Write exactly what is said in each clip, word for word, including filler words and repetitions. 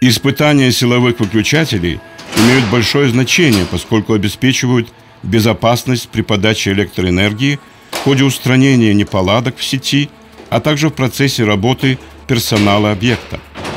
Испытания силовых выключателей имеют большое значение, поскольку обеспечивают безопасность при подаче электроэнергии в ходе устранения неполадок в сети, а также в процессе работы персонала объекта.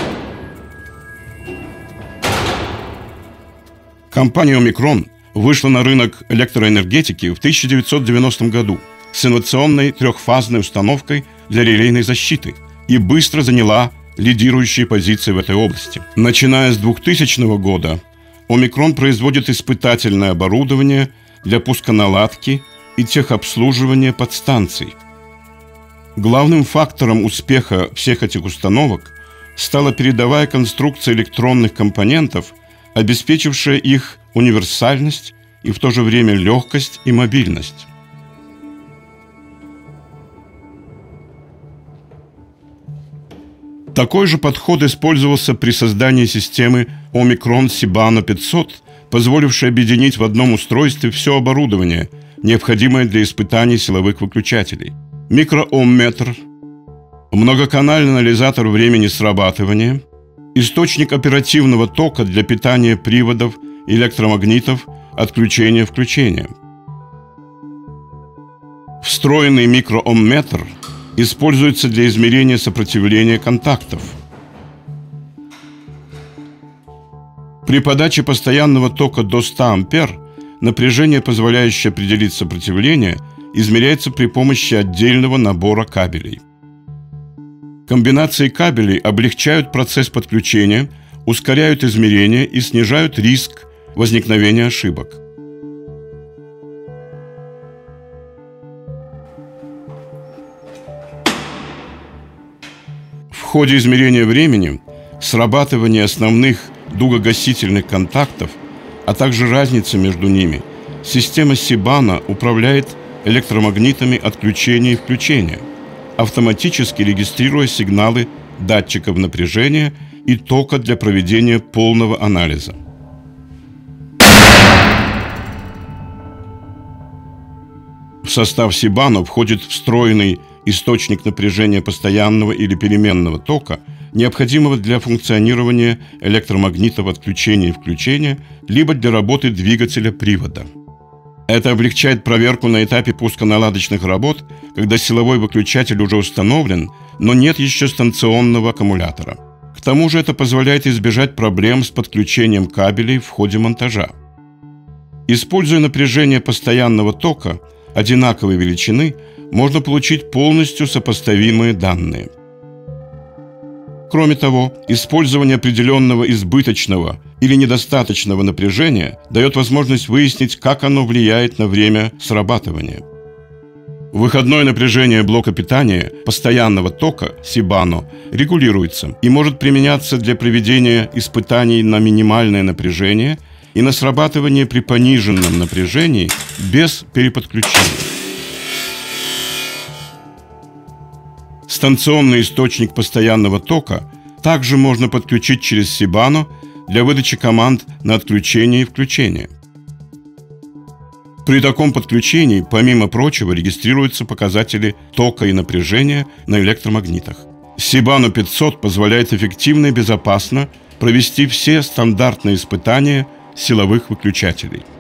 Компания Omicron вышла на рынок электроэнергетики в тысяча девятьсот девяностом году с инновационной трехфазной установкой для релейной защиты и быстро заняла лидирующие позиции в этой области. Начиная с двухтысячного года Omicron производит испытательное оборудование для пусконаладки и техобслуживания подстанций. Главным фактором успеха всех этих установок стала передовая конструкция электронных компонентов, обеспечившая их универсальность и в то же время легкость и мобильность. Такой же подход использовался при создании системы Omicron Sibano пятьсот, позволившей объединить в одном устройстве все оборудование, необходимое для испытаний силовых выключателей. Микроомметр, многоканальный анализатор времени срабатывания, источник оперативного тока для питания приводов, электромагнитов, отключения-включения. Встроенный микроомметр используется для измерения сопротивления контактов. При подаче постоянного тока до ста ампер напряжение, позволяющее определить сопротивление, измеряется при помощи отдельного набора кабелей. Комбинации кабелей облегчают процесс подключения, ускоряют измерения и снижают риск возникновения ошибок. В ходе измерения времени, срабатывания основных дугогасительных контактов, а также разницы между ними, система Sibano управляет электромагнитами отключения и включения, автоматически регистрируя сигналы датчиков напряжения и тока для проведения полного анализа. В состав Sibano входит встроенный источник напряжения постоянного или переменного тока, необходимого для функционирования электромагнитов отключения и включения, либо для работы двигателя привода. Это облегчает проверку на этапе пусконаладочных работ, когда силовой выключатель уже установлен, но нет еще станционного аккумулятора. К тому же это позволяет избежать проблем с подключением кабелей в ходе монтажа. Используя напряжение постоянного тока одинаковой величины, можно получить полностью сопоставимые данные. Кроме того, использование определенного избыточного или недостаточного напряжения дает возможность выяснить, как оно влияет на время срабатывания. Выходное напряжение блока питания постоянного тока Sibano регулируется и может применяться для проведения испытаний на минимальное напряжение и на срабатывание при пониженном напряжении без переподключения. Станционный источник постоянного тока также можно подключить через Sibano для выдачи команд на отключение и включение. При таком подключении, помимо прочего, регистрируются показатели тока и напряжения на электромагнитах. Sibano пятьсот позволяет эффективно и безопасно провести все стандартные испытания силовых выключателей.